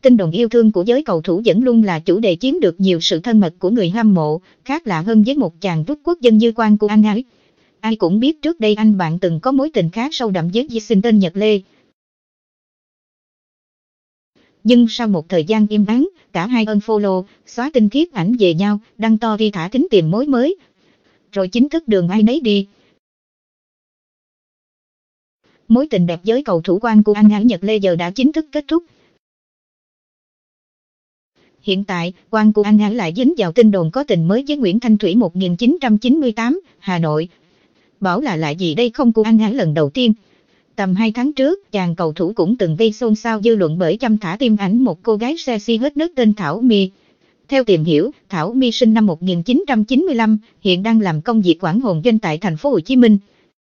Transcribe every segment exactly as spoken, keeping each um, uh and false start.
Tin đồn yêu thương của giới cầu thủ vẫn luôn là chủ đề chiếm được nhiều sự thân mật của người hâm mộ, khác lạ hơn với một chàng rút quốc dân như Quang Cu An Ái. Ai cũng biết trước đây anh bạn từng có mối tình khá sâu đậm với Di tên Nhật Lê. Nhưng sau một thời gian im ắng, cả hai unfollow, xóa tin khiếp ảnh về nhau, đăng to đi thả thính tìm mối mới. Rồi chính thức đường ai nấy đi. Mối tình đẹp với cầu thủ Quang Cu An Ái Nhật Lê giờ đã chính thức kết thúc. Hiện tại, Quang Cu An Ái lại dính vào tin đồn có tình mới với Nguyễn Thanh Thủy một nghìn chín trăm chín mươi tám, Hà Nội. Bảo là lại gì đây không Cu An Ái lần đầu tiên. Tầm hai tháng trước, chàng cầu thủ cũng từng gây xôn xao dư luận bởi chăm thả tim ảnh một cô gái sexy hết nước tên Thảo My. Theo tìm hiểu, Thảo My sinh năm một nghìn chín trăm chín mươi lăm, hiện đang làm công việc quản hồn doanh tại thành phố Hồ Chí Minh.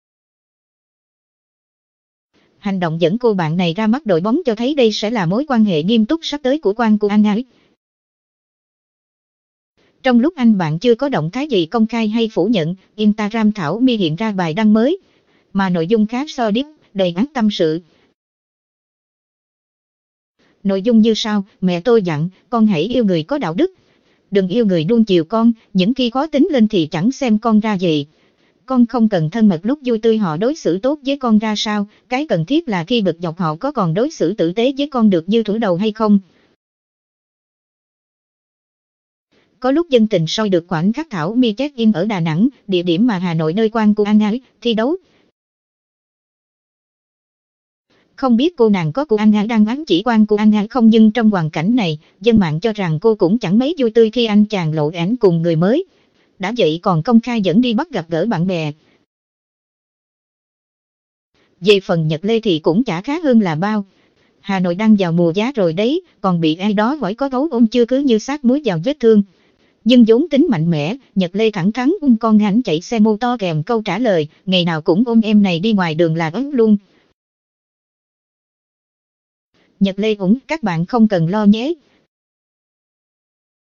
Hành động dẫn cô bạn này ra mắt đội bóng cho thấy đây sẽ là mối quan hệ nghiêm túc sắp tới của Quang Cu An Ái. Trong lúc anh bạn chưa có động thái gì công khai hay phủ nhận, Instagram Thảo My hiện ra bài đăng mới, mà nội dung khá so deep, đầy áp tâm sự. Nội dung như sau: mẹ tôi dặn, con hãy yêu người có đạo đức. Đừng yêu người nuông chiều con, những khi khó tính lên thì chẳng xem con ra gì. Con không cần thân mật lúc vui tươi họ đối xử tốt với con ra sao, cái cần thiết là khi bực dọc họ có còn đối xử tử tế với con được như thủ đầu hay không. Có lúc dân tình soi được khoảnh khắc Thảo My check-in ở Đà Nẵng, địa điểm mà Hà Nội nơi Quang Cu An Ái thi đấu. Không biết cô nàng có Cu An Ái đang ám chỉ Quang Cu An Ái không, nhưng trong hoàn cảnh này, dân mạng cho rằng cô cũng chẳng mấy vui tươi khi anh chàng lộ ảnh cùng người mới. Đã vậy còn công khai dẫn đi bắt gặp gỡ bạn bè. Về phần Nhật Lê thì cũng chả khá hơn là bao. Hà Nội đang vào mùa giá rồi đấy, còn bị ai đó hỏi có gấu ôm chưa cứ như sát muối vào vết thương. Nhưng vốn tính mạnh mẽ, Nhật Lê thẳng thắn ôm con ảnh chạy xe mô tô kèm câu trả lời, ngày nào cũng ôm em này đi ngoài đường là ấn luôn. Nhật Lê ủng, các bạn không cần lo nhé.